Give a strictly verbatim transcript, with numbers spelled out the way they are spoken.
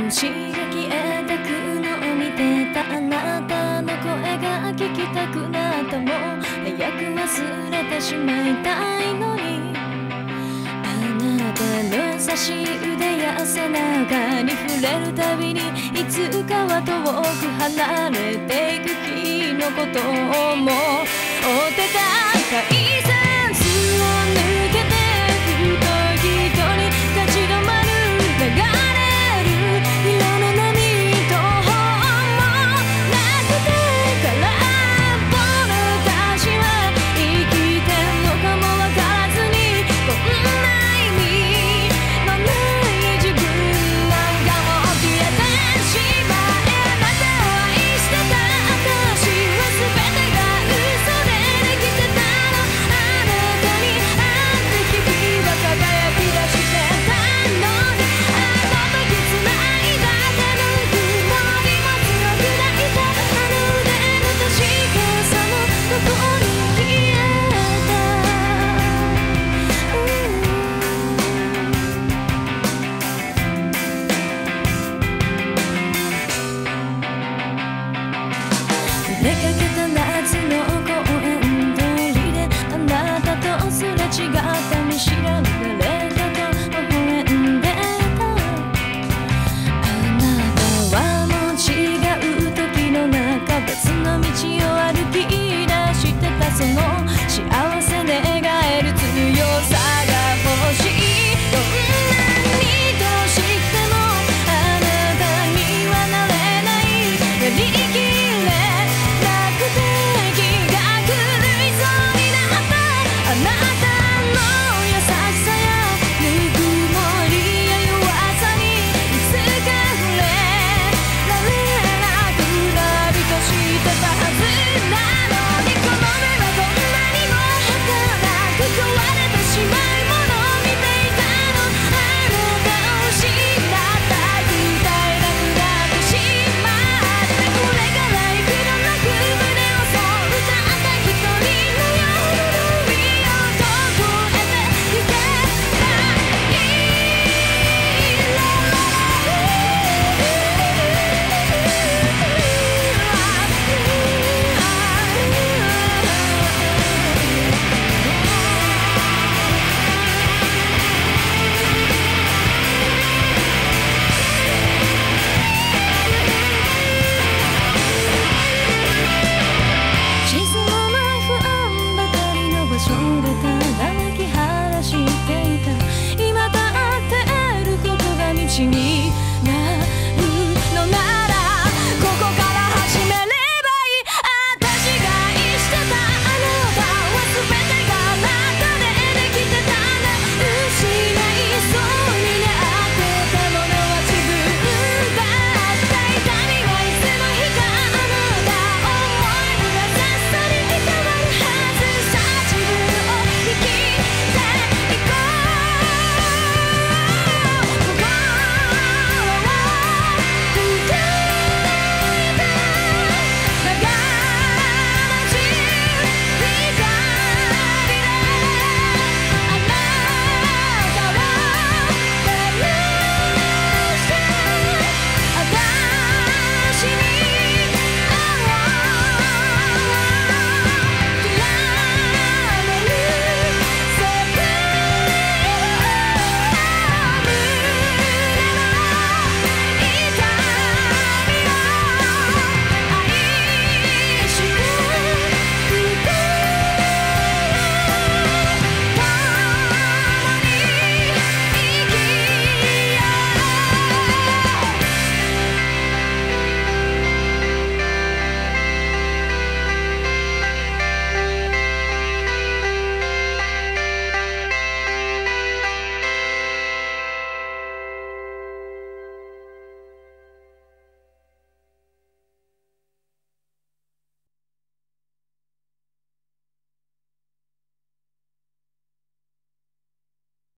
星が消えてくのを見てたあなたの声が聞きたくなったもう早く忘れてしまいたいのにあなたの優しい腕や背中に触れるたびにいつかは遠く離れていく日のことをもう追ってた改札を抜けて太い人に立ち止まる流れる色の波と本もなくて空っぽの私は生きてんのかもわからずにこんな意味のない自分なんかも消えてしまえあなたを愛してた私は全てが嘘でできてたのあなたに会って日々は輝き出してたのにあの時繋いだ手のぬくもりも強く抱いたあの腕の確かさもどこに消えた、出かけた